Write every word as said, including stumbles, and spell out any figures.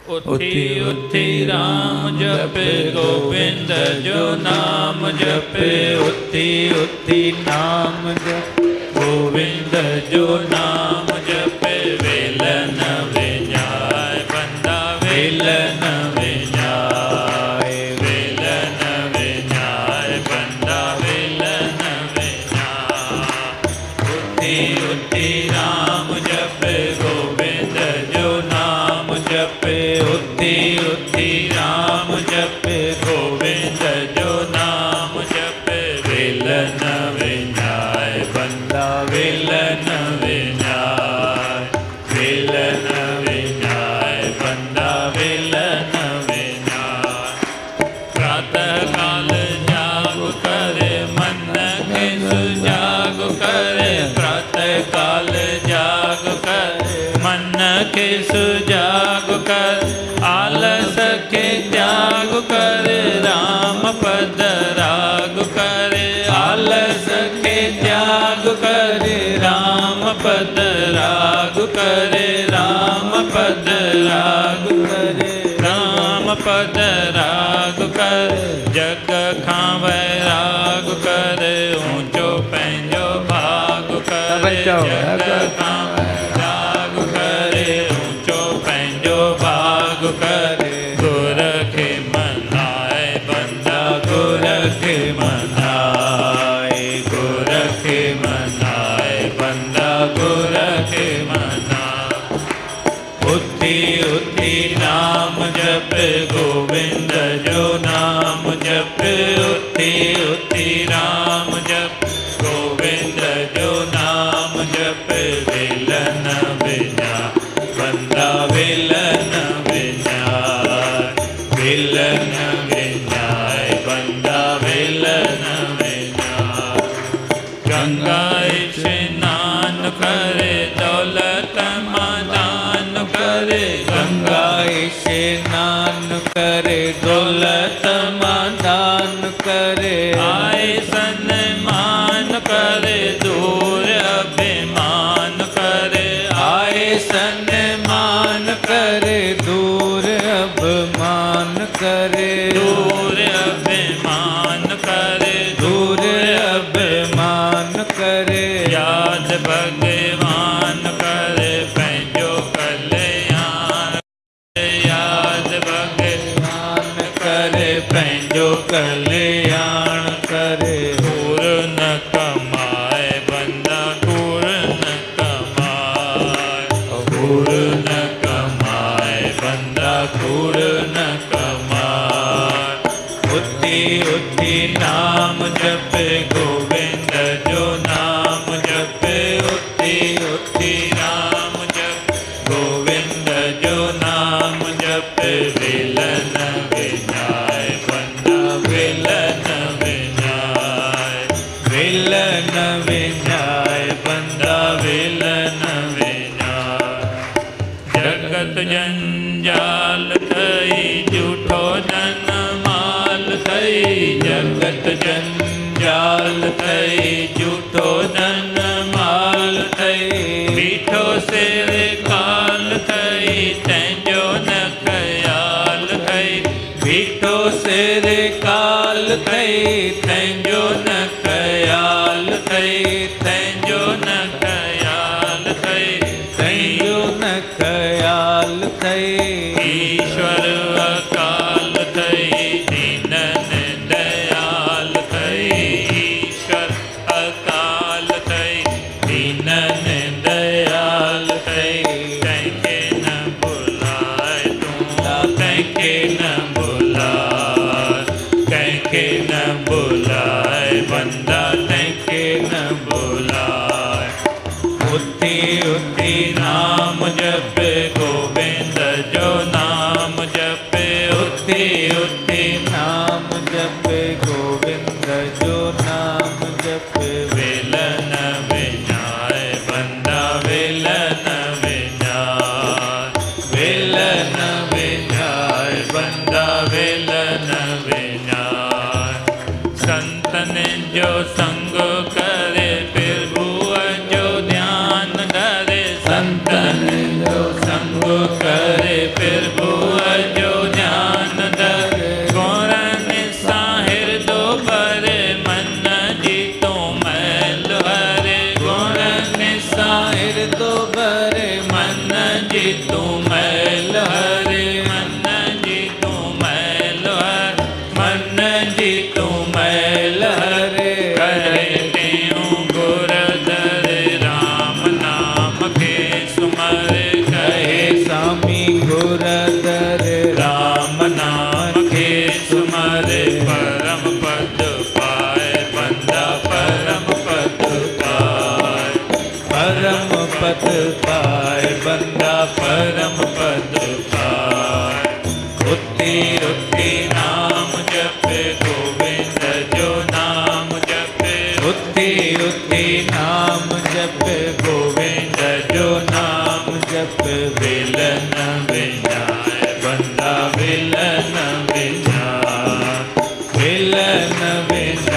उठी उठी राम जपे गोविंद जो नाम जपे उठी उठी नाम जपे गोविंद जो नाम जपे वेल न विजाय बंदा वेल न विजाय वेल न विजाय बंदा वेल न विजाय उठी उठी राम जपे गोविंद जो नाम जपे उठी उठी राम जपे गोविंद जो नाम जपे वेल न विजाय बंदा वेल न विजाय वेल न विजाय बंदा वेल न विजाय प्रातः काल जाग करे मन के सुजाग करे प्रातः काल जाग करे मन के सुजाग कर आलस के त्याग कर राम पद राग कर आलस के त्याग कर राम पद राग कर राम पद राग कर राम पद राग कर जग खावे राग कर ऊंचो पंहिंजो भाग कर जग खावे राग कर ऊंचो पंहिंजो भाग कर गुर के मनाए बंदा गुर के मनाए गुर के मनाए बंदा गुर के मनाए उठी उठी नाम जप गोविंद जो नाम जप उठी उठी राम जप गोविंद जो नाम जप वेल न विजाय बंदा वेल न विजाय वेल न विजाय बंदा वेल न विजाय गंगा स्नान करे दौलत मदान करे गंगा स्नान करे दौलत मदान करे आए सन्मान करे दूर अभिमान करे आए सन्मान करे दूर अभिमान करे दूर अभिमान करे दूर अभिमान करे याद भगवान करे पंहिंजो कल्याण याद भगवान करे पंहिंजो कल्याण करे कूड़ न कमाए बंदा कूड़ न कमाए कूड़ न कमाए बंदा कूड़ न कमाए उठी उठी नाम जपे गोविंद जो नाम जपे उठी उठी राम जप गोविंद जो नाम जपे वेल न विजाय बंदा वेल न विजाय वेल न विजाय बंदा वेल न विजाय जगत जंजाल थई झूठो जन माल थई जगत जंजाल थई झूठो जन माल थई बीठो सिर काल थई तंहिंजो न ख्याल थई बीठो सिर काल थई तंहिंजो न ख्याल थई तंहिंजो न ख्याल थई तंहिंजो न ख्याल थई ईश्वर अकाल थई दीनन दयाल थई ईश्वर अकाल थई दीनन दयाल थई तंहिंखे न बुलाए तूं तंहिंखे न बुलाए कंहिंखे न बुलाए बंदा तंहिंखे न बुलाए उठी उठी नाम जप गोविंद जो नाम जप उठी उठी नाम जप गोविंद जो नाम जप वेल न विजाय बंदा वेल न विजाय वेल न विजाय बंदा वेल न विजाय संतन जो संग करे प्रभु जो ध्यान धरे संतन जो संग धरे फिर भुआ जो ज्ञान धरे गुण निसा हृदो भरे मन जीतो मैल हरे गुण निसा हृदो भरे मन जीतो मैल हरे मन जीतो मैल हरे मन जीतो मैल हरे कहे त्यों गुर धरे राम नाम के सुमरे कहे स्वामी गुर धरे राम नाम के सुमरे परम पद पाए बंदा परम पद पाए परम पद पाए बंदा परम पद पाए उठी उठी नाम जपे गोविंद जो नाम जपे उठी उठी नाम जप गोविंद जो नाम जप विलन विनाय बंदा विलन विनाय विलन विन